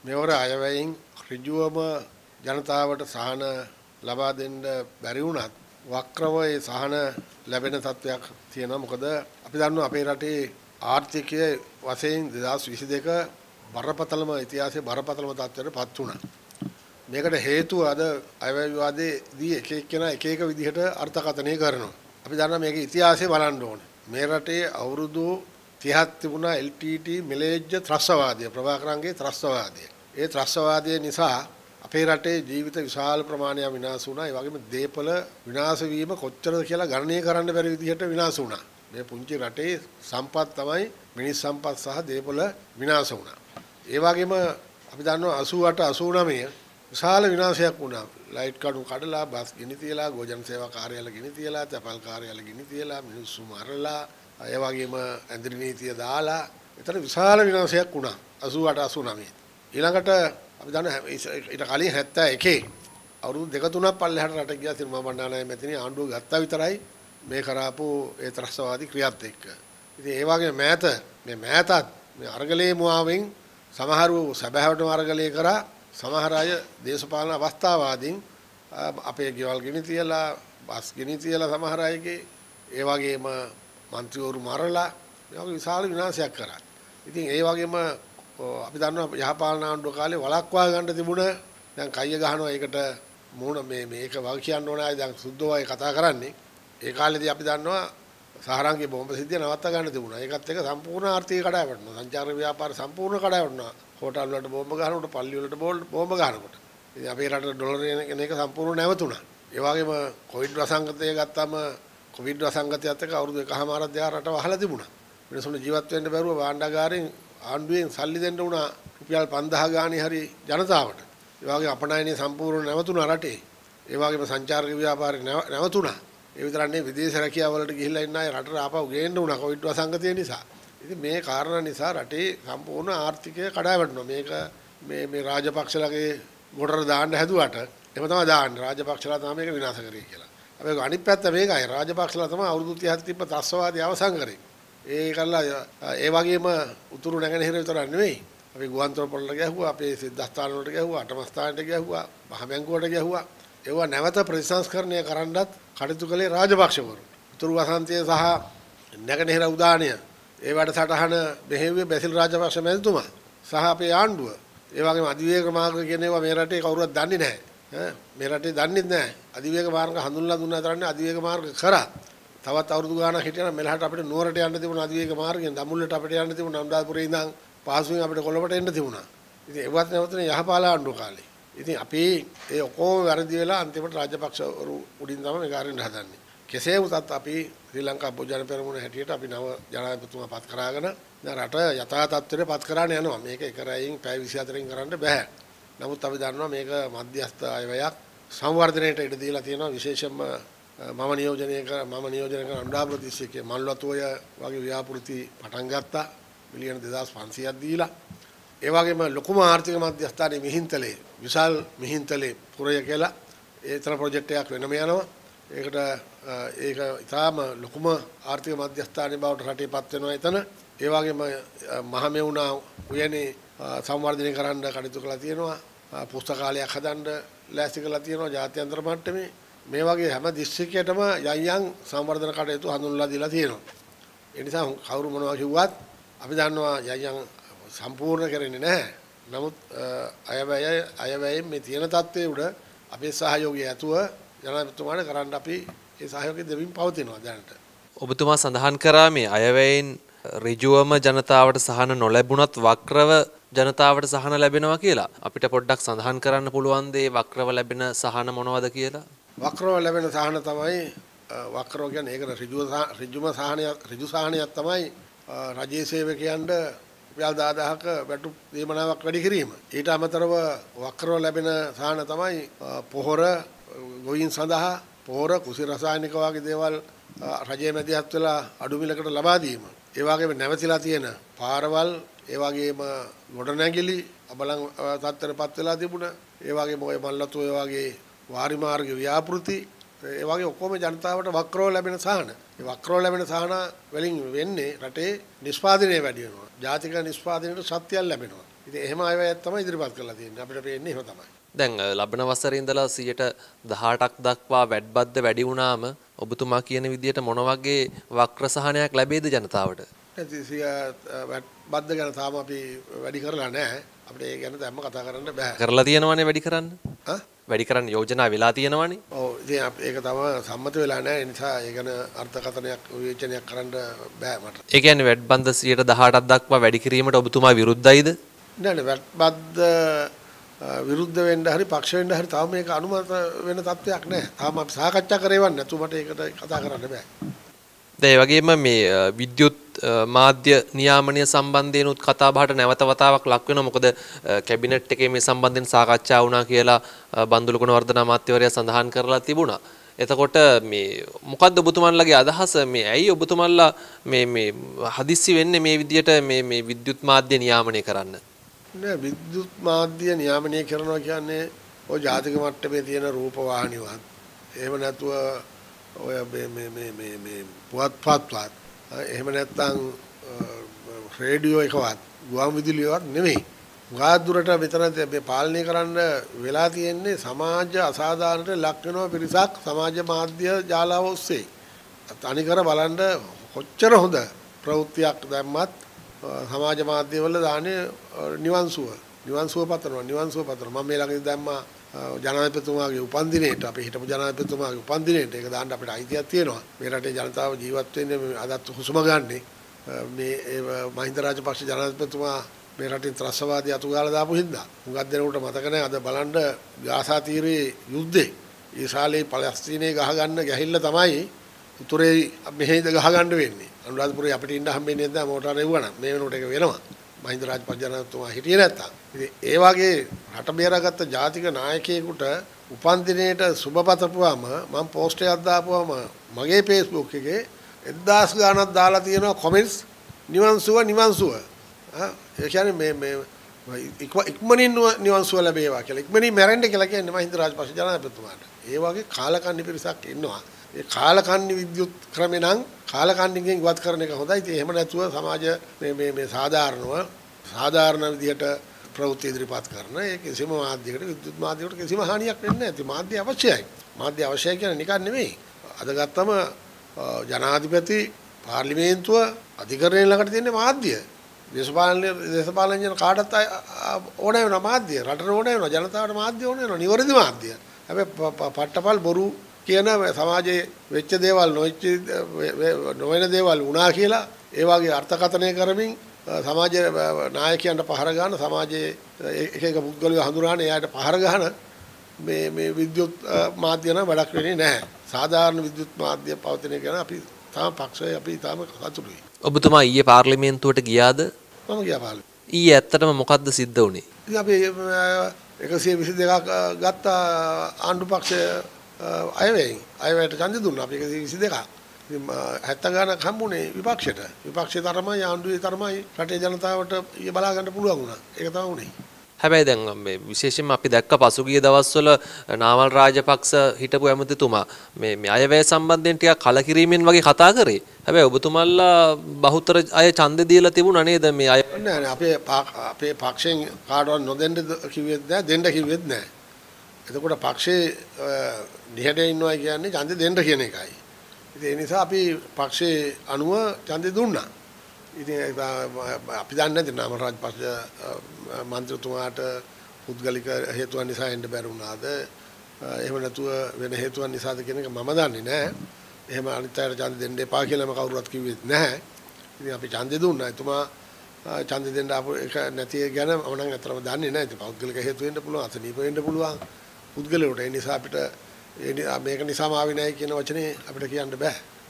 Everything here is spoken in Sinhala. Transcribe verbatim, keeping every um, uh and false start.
මෙවර අයවැයෙන් ඍජුවම ජනතාවට සහන ලබා දෙන්න බැරි වුණත් වක්‍රව ඒ සහන ලැබෙන තත්ත්වයක් තියෙනවා. මොකද අපි දන්නවා අපේ රටේ ආර්ථිකයේ වශයෙන් දෙදාස් විසි දෙක බරපතලම ඉතිහාසයේ බරපතලම තත්ත්වයට පත් වුණා. මේකට හේතුව අද අයවැය විවාදයේදී එක එක්කෙනා එක එක විදිහට අර්ථකථනය කරනවා. අපි දන්නවා මේකේ ඉතිහාසය බලන්න ඕනේ. මේ රටේ අවුරුදු තිහක් තිබුණා එල් ටී ටී මිලේජ්ජ ත්‍රස්තවාදය, ප්‍රභාකරන්ගේ ත්‍රස්තවාදය. ඒ ත්‍රස්තවාදය නිසා අපේ රටේ ජීවිත විශාල ප්‍රමාණයක් විනාශ වුණා. ඒ වගේම දේපල විනාශ වීම කොච්චරද කියලා ගණනය කරන්න බැරි විදිහට විනාශ වුණා. මේ පුංචි රටේ සම්පත් තමයි මිනිස් සම්පත් සහ දේපල විනාශ වුණා. ඒ වගේම අපි දන්නවා අසූ අට අසූ නවය විශාල විනාශයක් වුණා. ලයිට් කඩු කඩලා, බස් ගිනි තියලා, ගෝජන සේවා කාර්යාල ගිනි තියලා, තැපල් කාර්යාල ගිනි තියලා, මිනිස්සු මරලා, ඒ වගේම ඇඳිරි නීතිය දාලා, ඒතර විශාල විනාශයක් වුණා අසූ අට අසූ නවය. ඊළඟට අපි දන්නවා ඊට කලින් හැත්තෑ එකේ අවුරුදු දෙක තුනක් පල්ලෙහාට රට ගියා සිරිමා බණ්ඩාරනායක මැතිණිය ආණ්ඩුව ගත්තා විතරයි මේ කරාපු ඒ ත්‍රස්තවාදී ක්‍රියාත් එක්ක. ඉතින් ඒ වගේ මෑත මේ මෑතත් මේ අරගලයේ මුවාවෙන් සමහරව සැබෑවටම අරගලයේ කරා, සමහර අය දේශපාලන අවස්ථාවාදීන් අපේ ගෙවල් ගෙනි තියලා, බස් ගෙනි තියලා සමහර අයගේ, ඒ වගේම මන්ත්‍රීවරු මරලා ඒ වගේ විශාල විනාශයක් කරා. ඉතින් ඒ වගේම අපි දන්නවා යහපාලන ආණ්ඩුව කාලේ වළක්වා ගන්න තිබුණ දැන් කයිය ගහනවා ඒකට මූණ මේ මේක වග කියන්න ඕන අය දැන් සුද්ධෝවයි කතා කරන්නේ. ඒ කාලේදී අපි දන්නවා සහරංගේ බෝම්බ සිද්ධිය නවත්ත ගන්න තිබුණා. ඒකත් එක්ක සම්පූර්ණ ආර්ථිකය කඩා වැටුණා. සංචාර ව්‍යාපාර සම්පූර්ණ කඩා වැටුණා. හෝටල් වලට බෝම්බ ගහනකොට, පල්ලි වලට බෝම්බ ගහනකොට. ඉතින් අපේ රටේ ඩොලර් එන එක සම්පූර්ණ නැවතුණා. ඒ වගේම කොවිඩ් වසංගතය ගත්තාම කොවිඩ් වසංගතයත් එක්ක අවුරුදු එකහමාරක් දෙක රට වහලා තිබුණා. මිනිස්සුන්ට ජීවත් වෙන්න බැරුව භාණ්ඩාගාරයෙන් ආණ්ඩුවෙන් සල්ලි දෙන්න උනා රුපියල් පන්දාහ ගාණේ හරි ජනතාවට. ඒ වගේ අපනයනේ සම්පූර්ණ නැවතුණා රටේ. ඒ වගේම සංචාරක ව්‍යාපාරේ නැවතුණා. ඒ විතරක් නෙවෙයි විදේශ රැකියාව වලට ගිහිල්ලා ඉන්න අය රටට ආපහු ගේන්න උනා කොවිඩ් වසංගතය නිසා. ඉතින් මේ කාරණා නිසා රටේ සම්පූර්ණ ආර්ථිකය කඩා වැටුණා. මේක මේ මේ රාජපක්ෂලගේ ගොඩට දාන්න හැදුවට එහෙම තමයි දාන්නේ. රාජපක්ෂලා තමයි මේක විනාශ කරේ කියලා. හැබැයි අනිත් පැත්ත මේකයි. රාජපක්ෂලා තමයි අවුරුදු තිහක් තිබ්බ ත්‍රස්තවාදී අවසන් කරේ. ඒ කළා ඒ වගේම උතුරු නැගෙනහිර විතරක් නෙවෙයි. අපි ගුවන්තොටුපළට ගැහුවා, අපේ සිද්ධාස්ථාන වලට ගැහුවා, අටමස්ථානට ගැහුවා, මහබැංකුවට ගැහුවා. ඒවා නැවත ප්‍රතිසංස්කරණය කරන්නත් කටයුතු කළේ රාජපක්ෂවරු. උතුරු වසන්තය සහ නැගෙනහිර උදානය ඒ වැඩසටහන මෙහෙව්වේ බැසිල් රාජපක්ෂ මැතිතුමා සහ අපේ ආණ්ඩුව. ඒ වගේම අධිවේග මාර්ග කියන ඒවා මේ රටේ කවුරුවත් දන්නේ නැහැ. ඈ මේ රටේ දන්නේ නැහැ. අධිවේග මාර්ග හඳුන්වලා දුන්නා තරන්නේ අධිවේග මාර්ග කරා. තවත් අවුරුදු ගාණක් හිටියනම් මෙලහට අපිට නුවරට යන්න තිබුණා අධිවේග මාර්ගයෙන්, දඹුල්ලට අපිට යන්න තිබුණා, අනුරාධපුරේ ඉඳන් පාසුවෙන් අපිට කොළඹට එන්න තිබුණා. ඉතින් ඒවත් නැවතුනේ යහපාල ආණ්ඩුව කාලේ. ඉතින් අපි ඒ ඔක්කොම වැරදි වෙලා අන්තිමට රාජපක්ෂවරු උඩින් තමයි මේක අරින්න හදන්නේ. කෙසේ වුණත් අපි ශ්‍රී ලංකා බොජන පෙරමුණ හැටියට අපි නව ජනාධිපතිතුමා පත් කරාගෙන දැන් රට යථා තත්ත්වයට පත් කරාගෙන යනවා. මේක එක රැයෙන් පැය විසි හතරෙන් කරන්න බෑ. නමුත් අපි දන්නවා මේක මධ්‍යස්ථ අයවැයක් සංවර්ධනයට ඉඩ දීලා තියෙනවා. විශේෂයෙන්ම මම නියෝජනය කර මම නියෝජනය කරන අනුරාධපුර දිස්ත්‍රික්කයේ මල්වතුය වගේ ව්‍යාපෘති පටන් ගත්තා. මිලියන දෙදාස් පන්සීයක් දීලා. ඒ වගේම ලොකුම ආර්ථික මධ්‍යස්ථානයේ මිහින්තලේ විශාල මිහින්තලේ පුරය කියලා ඒතර ප්‍රොජෙක්ට් එකක් වෙනම යනවා. ඒකට ඒක ඉතාම ලොකුම ආර්ථික මධ්‍යස්ථානයේ බවට රටේපත් වෙනවා එතන. ඒ වගේම මහමෙවුනා උයනේ සංවර්ධනය කරන්න කටයුතු කරලා තියෙනවා. පුස්තකාලයක් හදන්න ලෑස්ති කරලා තියෙනවා ජාත්‍යන්තර මට්ටමේ. මේ වගේ හැම දිස්ත්‍රික්කයකටම යම් යම් සංවර්ධන කටයුතු හඳුන්වලා දීලා තියෙනවා. ඒ නිසා කවුරු මොනවා කිව්වත් අපි දන්නවා යම් යම් සම්පූර්ණ කරන්නේ නැහැ. නමුත් අයවැය අයවැයෙන් මේ තියෙන තත්ත්වයේ උඩ අපේ සහයෝගය ඇතුව ජනාධිපතිතුමාට කරන්න අපි ඒ සහයෝගය දෙමින් පවතිනවා දැනට. ඔබතුමා සඳහන් කරා මේ අයවැයෙන් ඍජුවම ජනතාවට සහන නොලැබුණත් වක්‍රව ජනතාවට සහන ලැබෙනවා කියලා. අපිට පොඩ්ඩක් සඳහන් කරන්න පුළුවන් දේ වක්‍රව ලැබෙන සහන මොනවද කියලා? වක්‍රව ලැබෙන සහන තමයි වක්‍රව කියන්නේ ඒකට ඍජුව ඍජුම සහනයක් ඍජු සහනයක් තමයි රජයේ සේවකයන්ට රුපියල් දහදහක වැටුප් දීමනාවක් වැඩි කිරීම. ඊට අමතරව වක්‍රව ලැබෙන සහන තමයි පොහොර ගොයින් සඳහා පොහොර කුසි රසායනික වගේ දේවල් රජයේ මැදිහත් වෙලා අඩු මිලකට ලබා දීම. ඒ වගේම නැවතිලා තියෙන පාරවල්, ඒ වගේම ගොඩනැගිලි අබලන් තත්ත්වයටපත් වෙලා තිබුණ, ඒ වගේම ඔය මල්ලතු ඔය වගේ වාරි මාර්ග ව්‍යාපෘති, ඒ වගේ ඔක්කොම ජනතාවට වක්‍රව ලැබෙන සහන. ඒ වක්‍රව ලැබෙන සහන වලින් වෙන්නේ රටේ නිෂ්පාදනය වැඩි වෙනවා. ජාතික නිෂ්පාදනයට ශක්තියක් ලැබෙනවා. ඉතින් එහෙම අයවැයක් තමයි ඉදිරිපත් කරලා තියෙන්නේ. අපිට පේන්නේ එහෙම තමයි. දැන් ලබන වසරේ ඉඳලා සියයට දහඅටක් දක්වා වැඩබද්ද වැඩි වුණාම ඔබතුමා කියන විදිහට මොන වගේ වක්‍ර සහනයක් ලැබෙයිද ජනතාවට? බද්ද ගැන තාම අපි වැඩි කරලා නැහැ. අපිට ඒ ගැන දැම්ම කතා කරන්න බෑ. කරලා තියෙනවනේ වැඩි කරන්න. ආ? වැඩි කරන්න යෝජනා වෙලා තියෙනවනේ. ඔව් ඉතින් ඒක තම සම්මත වෙලා නැහැ. ඒ නිසා ඒ ගැන අර්ථකථනයක් විවේචනයක් කරන්න බෑ මට. ඒ කියන්නේ වැඩබන්ද සියයට දහඅටක් දක්වා වැඩි කිරීමට ඔබතුමා විරුද්ධයිද? නෑ නෑ වැඩබද්ද විරුද්ධ වෙන්න හරි පක්ෂ වෙන්න හරි තාම මේක අනුමත වෙන තත්ත්වයක් නැහැ. තාම අපි සාකච්ඡා කරේවත් නැතු මට ඒකට කතා කරන්න බෑ. ඒ වගේම මේ විද්‍යුත් මාධ්‍ය නියාමනය සම්බන්ධයෙන් උත් කතා බහට නැවත වතාවක් ලක් වෙනවා. මොකද කැබිනට් එකේ මේ සම්බන්ධයෙන් සාකච්ඡා වුණා කියලා බන්දුල ගුණවර්ධන අමාත්‍යවරයා සඳහන් කරලා තිබුණා. එතකොට මේ මොකද්ද ඔබතුමන්ලගේ අදහස? මේ ඇයි ඔබතුමන්ලා මේ මේ හදිස්සි වෙන්නේ මේ විදියට මේ මේ විද්‍යුත් මාධ්‍ය නියාමනය කරන්න? නෑ විද්‍යුත් මාධ්‍ය නියාමනය කරනවා කියන්නේ ඔය ජාතික මට්ටමේ තියෙන රූප වාහිනිවත් එහෙම නැතුව ඔය මේ මේ මේ මේ මේ පුවත්පත්වත් එහෙම නැත්නම් රේඩියෝ එකවත් ගුවන් විදුලියවත් නෙමෙයි. ගාදුරට මෙතන මේ පාලනය කරන්න වෙලා තියෙන්නේ සමාජ අසාධාරණට ලක් වෙනවා පිරිසක් සමාජ මාධ්‍ය ජාලාව ඔස්සේ. තනිකර බලන්න කොච්චර හොඳ ප්‍රවෘත්තියක් දැම්මත් සමාජ මාධ්‍යවල දාන්නේ නිවන්සුව නිවන්සුව පතරනවා නිවන්සුව පතරනවා. මම මේ ළඟදී දැම්මා ජනාධිපතිතුමාගේ උපන්දිනේට අපි හිටපු ජනාධිපතිතුමාගේ උපන්දිනේට ඒක දාන්න අපිට අයිතියක් තියෙනවා. මේ රටේ ජනතාව ජීවත් වෙන්නේ අදත් හුස්ම ගන්නෙ මේ මහින්ද රාජපක්ෂ ජනාධිපතිතුමා මේ රටින් ත්‍රස්තවාදී අතු ගාලා දාපු හින්දා. හුඟක් දෙනෙකුට මතක නැහැ අද බලන්න ගාසා තීරයේ යුද්ධේ ඊශ්‍රායලයේ පලස්තීනයේ ගහ ගන්න ගැහිල්ල තමයි උතුරේ මෙහෙයිද ගහ ගන්න වෙන්නේ. අනුරාධපුරේ අපිට ඉන්න හම්බෙන්නේ නැද්ද මොටර එවුවා මේ වෙනකොට ඒක වෙනවා. මහින්ද රාජපක්ෂ ජනාධිපතිතුමා හිටියේ නැත්තම්. ඉතින් ඒ වගේ රට බේරාගත්ත ජාතික නායකයෙකුට උපන්දිනේට සුබ පතපුවාම මම පෝස්ට් එකක් දාපුවාම මගේ Facebook එකේ එක්දාස් ගාණක් දාලා තියෙනවා කමෙන්ට්ස් නිවන්සුව නිවන්සුව. ආ ඒ කියන්නේ මේ මේ ඉක්මනින් නිවන්සුව ලැබේවා කියලා. ඉක්මනින් මැරෙන්න කියලා කියන්නේ මහින්ද රාජපක්ෂ ජනාධිපතිතුමාට. ඒ වගේ කාලකන්ණි පිරිසක් ඉන්නවා. ඒ කාලකන්ණි විද්‍යුත් ක්‍රමේ නම් කාලකන්ණිගෙන් ඉවත් කරන එක හොඳයි. ඉතින් එහෙම නැතුව සමාජ මේ මේ මේ සාධාරණව සාධාරණ විදියට ප්‍රවෘත්ති ඉදිරිපත් කරන ඒ කිසිම මාධ්‍යයකට විද්‍යුත් මාධ්‍යයකට කිසිම හානියක් වෙන්නේ නැහැ. ඉතින් මාධ්‍ය අවශ්‍යයි. මාධ්‍ය අවශ්‍යයි කියන්නේ නිකන් නෙමෙයි. අද ගත්තම ජනාධිපති පාර්ලිමේන්තුව අධිකරණය ළඟට තියෙන මාධ්‍ය. දේශපාලන දේශපාලනඥයන් කාටත් ඕන වෙන මාධ්‍ය. රටට ඕන වෙන ජනතාවට මාධ්‍ය ඕන වෙනවා. නිවැරදි මාධ්‍ය. හැබැයි පට්ටපල් බොරු කියන සමාජයේ වෙච්ච දේවල් නොවෙච්ච නොවන දේවල් වුණා කියලා ඒ වගේ අර්ථකථනය කරමින් සමාජ නායකයන්ට පහර ගන්න සමාජයේ එක එක පුද්ගලයෝ හඳුනාගෙන එයාට පහර ගන්න මේ මේ විද්‍යුත් මාධ්‍ය නම් වැඩක් වෙන්නේ නැහැ. සාධාරණ විද්‍යුත් මාධ්‍ය පවතින එක ගැන අපි තාම පක්ෂය අපි තාම සතුටුයි. ඔබතුමා ඊයේ පාර්ලිමේන්තුවට ගියාද? මම ගියා පාර්ලිමේන්තුවට. ඊයේ ඇත්තටම මොකද්ද සිද්ධ වුනේ? ඉතින් අපි එකසිය විසි දෙකක් ගත්ත ආණ්ඩු පක්ෂය අයවැයෙන් අයවැයට ඡන්දෙ දුන්නා. අපි එකසිය විසි දෙකක්. ඉතින් හැත්ත ගානක් හම්බුනේ විපක්ෂයට. විපක්ෂයේ තරමයි ආණ්ඩුවේ තරමයි රටේ ජනතාවට ඊය බලා ගන්න පුළුවන් වුණා. ඒක තමයි උනේ. හැබැයි දැන් මේ විශේෂයෙන්ම අපි දැක්ක පසුගිය දවස්වල නාමල් රාජපක්ෂ හිටපු ඇමතිතුමා මේ මේ අයවැය සම්බන්ධයෙන් ටිකක් කලකිරීමෙන් වගේ කතා කරේ. හැබැයි ඔබතුමන්ලා බහුතර අය ඡන්දෙ දීලා තිබුණා නේද මේ අය? නෑ නෑ අපේ අපේ පක්ෂෙන් කාටවත් නොදෙන්න කිව්වෙත් නෑ දෙන්න කිව්වෙත් නෑ. එතකොට පක්ෂේ නිහඬව ඉන්නවා කියන්නේ ඡන්දෙ දෙන්න කියන එකයි. ඉතින් ඒ නිසා අපි පක්ෂේ අනුව ඡන්දෙ දුන්නා. ඉතින් අපි දන්නේ නැති නාම රාජපක්ෂ මන්ත්‍රීතුමාට පුද්ගලික හේතුන් නිසා එන්න බැරි වුණාද එහෙම නැතුව වෙන හේතුන් නිසාද කියන එක මම දන්නේ නැහැ. එහෙම අනිත් අයට ඡන්ද දෙන්න එපා කියලාම කවුරුවත් කිව්වෙත් නැහැ. ඉතින් අපි ඡන්දෙ දුන්නා. එතුමා ඡන්දෙ දෙන්න ආපු එක නැති ගැන මම නම් අතරම දන්නේ නැහැ. ඉතින් පෞද්ගලික හේතු වෙන්න පුළුවන්, අසනීප වෙන්න පුළුවන් පුද්ගලයාට. ඒ නිසා අපිට මේක නිසාම ආවේ නැහැ කියන වචනේ අපිට කියන්න බෑ.